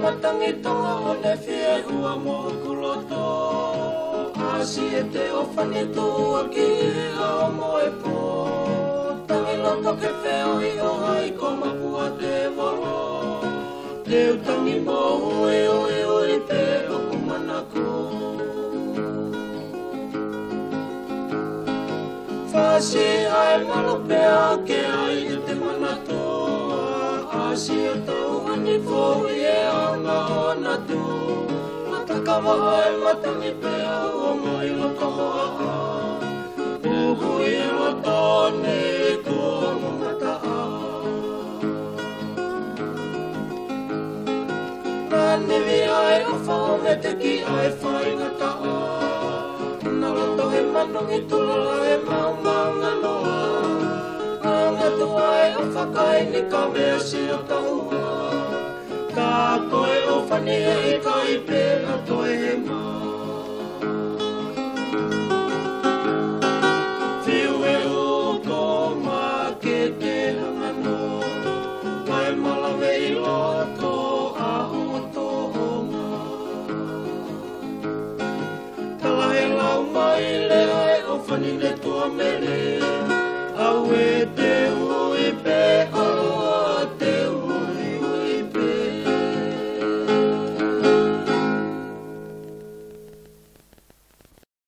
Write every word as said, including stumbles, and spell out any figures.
matangi tonga o ne fie ua mo kuloto. Asi e te ofani tua ki a o mo e po. Tangi loto ke feo i o hai ko mapua te volo. Te utangi mo ue ue ue te o kumanako. Fasi ai malopea ke ai e te manatoa. Asi e tau ani fōu i e anga o na tu. Matakawa ai matangi pea o mai loto hoa a. Uhu i loto ne kua mo mata a. Nā niwi ai o whao me te ki ai whai ngata a. Nā loto he manungi tulala he mau maunga noa. Anga tu ai o whakai ni ka mea si o tahua. Ka koe o whani e i ka i pēna toi he maa. Whiu e o ko mā ke te hangano. Kai malawe i loto a o tohonga. Tala he lau mai le ai o whani le tua mele.